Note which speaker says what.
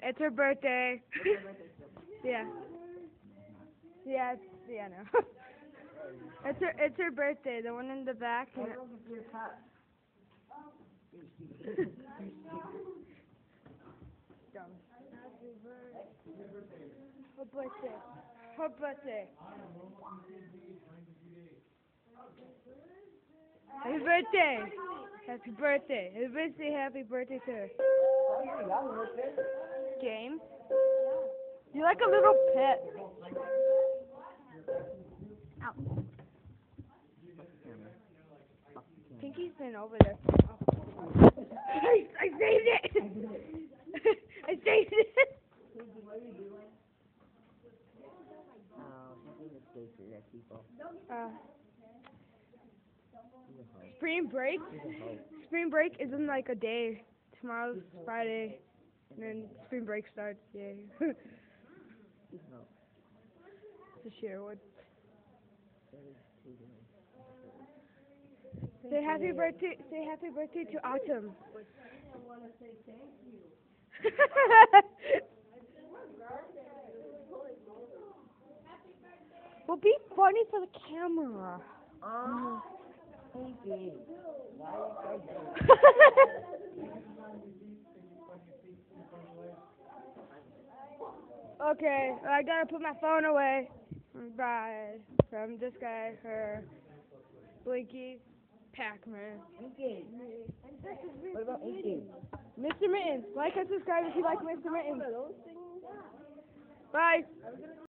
Speaker 1: It's her birthday. Yeah. Yeah, yeah, no. It's her birthday, the one in the back. And dumb. Her birthday. Her birthday. Happy birthday. Happy birthday. Happy birthday to her. James? You're like a little pet. Ow. Pinky's been over there. Oh. I saved it! I saved it! Spring break? Spring break is in like a day. Tomorrow's Friday, and then spring break starts. Yay. To Sherwood. Say happy birthday to Autumn.
Speaker 2: I want to say thank you.
Speaker 1: Well, be funny for the camera. Okay, I gotta put my phone away. Bye. From this guy, her, Blinky, Pac-Man.
Speaker 2: What about Inky?
Speaker 1: Mr. Mittens. Like and subscribe if you like Mr. Mittens. Bye.